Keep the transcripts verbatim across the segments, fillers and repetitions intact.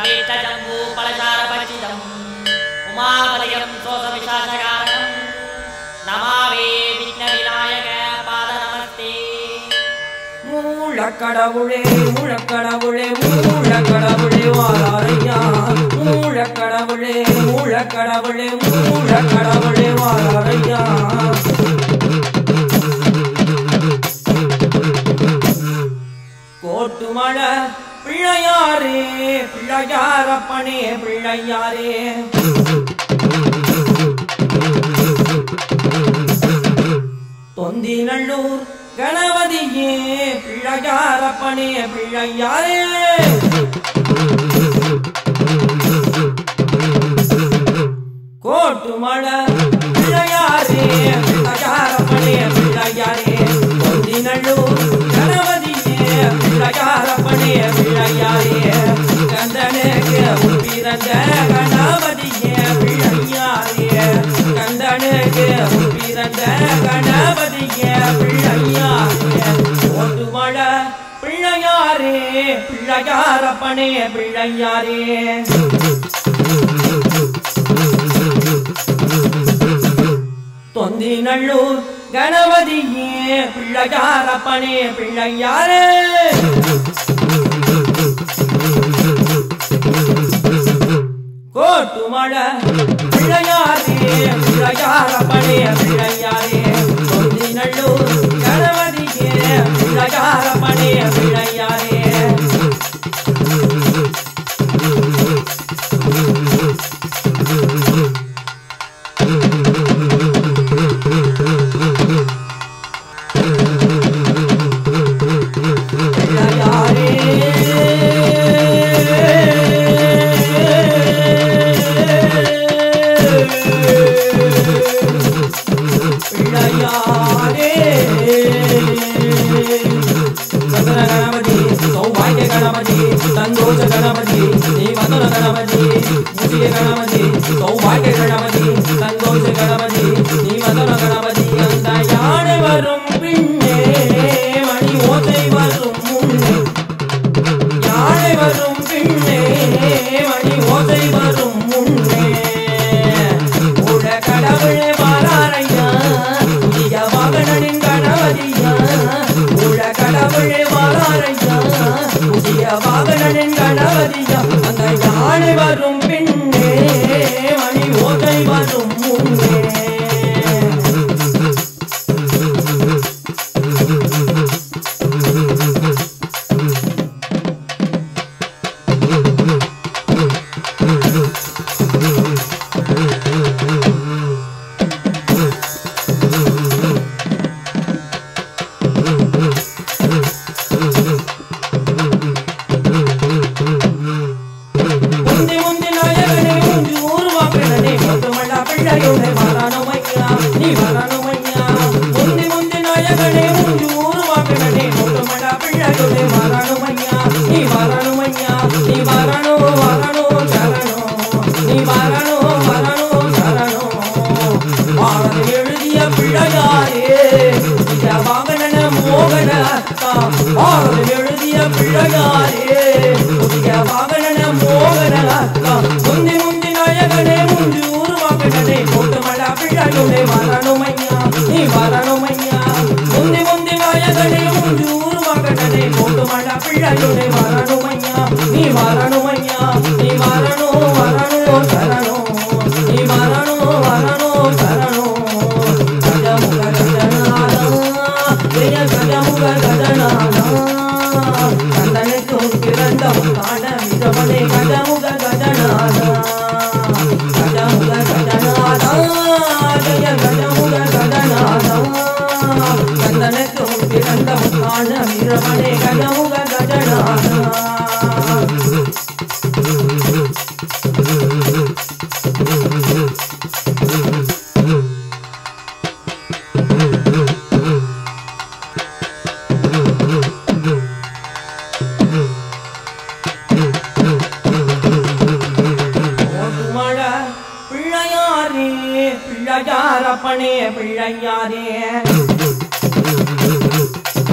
பகேத ஜம்பு பலசார பஞ்சிதம் உமாபலயம் சோசவிசாசகாரணம் நமாவே விக்ன விநாயக பாத நமஸ்தே. மூலக்கடவுளே மூலக்கடவுளே மூலக்கடவுளே வாராரையா மூலக்கடவுளே மூலக்கடவுளே மூலக்கடவுளே வாராரையா. கோட்டுமல பிள்ளையாரே பிள்ளையாரப்பனே பிள்ளையாரே தொந்திநல்லூர் கணபதியே பிள்ளையாரப்பனே பிள்ளையாரே கோட்டுமல பிள்ளையாரே பிள்ளையாரப்பனே பிள்ளையாரே தொந்திநல்லூர் கணபதியே பிள்ளையாரப்பனே பிள்ளையாரே கந்தனுக்கு பிறந்த கணபதியே பிள்ளையாரே கந்தனுக்கு பிறந்த கணபதியே பிள்ளையாரே ஓட்டுமல பிள்ளையாரே பிள்ளையாரப்பனே பிள்ளையாரே தொந்திநல்லூர் கணபதியே பிள்ளையாரப்பனே பிள்ளையாரே கோட்டுமல பிள்ளையாரே பிள்ளையாரப்பனே பிள்ளையாரே தொந்திநல்லூர் கணபதியே பிள்ளையாரப்பனே பிள்ளையாரே संतोष गणपति मधुर गणपति मुझे गणपति सौभाग्य गणपति संतोष गणपति मधुर गणपति अंतयाण वरुम पिण्णे मणि ओसै वरुम मुन्ने याण वरुम पिण्णे मणि ओसै वरुम मुन्ने उड़ கடவுளே வாராரையா இய வாகனனின் கணபதியா உள்ள கடவுளே வாராரையா இய வாகனனின் கணபதியா அந்த யானை வரும் பின்னே மணி ஓசை வரும் முன்னே எழுதிய பிள்ளையாரே வாகன மோகன முந்தி முந்தி நாயகனே முந்தி ஊர்வாகனே கூட்டமட பிள்ளையுடே வரணுமையா நீ வரணுமையா முந்தி முந்தி நாயகனே முந்தி ஊர்வாகனே கூட்டமட பிள்ளையுடே வரணுமையா நீ வரணுமையா நீ வரணும் வரணும் சரணம் நீ வரணும் வரணும் சரணம் கஜமுக கஜநாதா ஜெய கஜமுக கஜநாதா கந்தனுக்கும் பிறந்தவும் காண விதவனே கஜமுக கஜநாதா கஜமுக கஜநாதா ஜெய கஜமுக கஜநாதா கந்தனுக்கும் பிறந்தவும் காண விதவனே கஜமுக கஜநாதா பிள்ளையாரப்பனே பிள்ளையாரே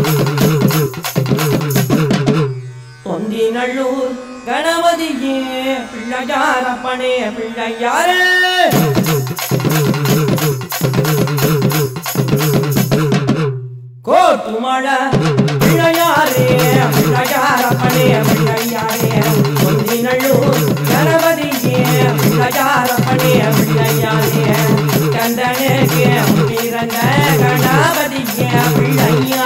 தொந்திநல்லூர் கணபதியே பிள்ளையாரப்பனே பிள்ளையாரே கோட்டுமட பிள்ளையாரே பிள்ளையாரப்பனே பிள்ளையாரே பொன்னினள்ளூர் கணபதியே பிள்ளையாரப்பனே பிள்ளையாரே கந்தனுக்கு பிறந்த கணபதியே பிள்ளையாரே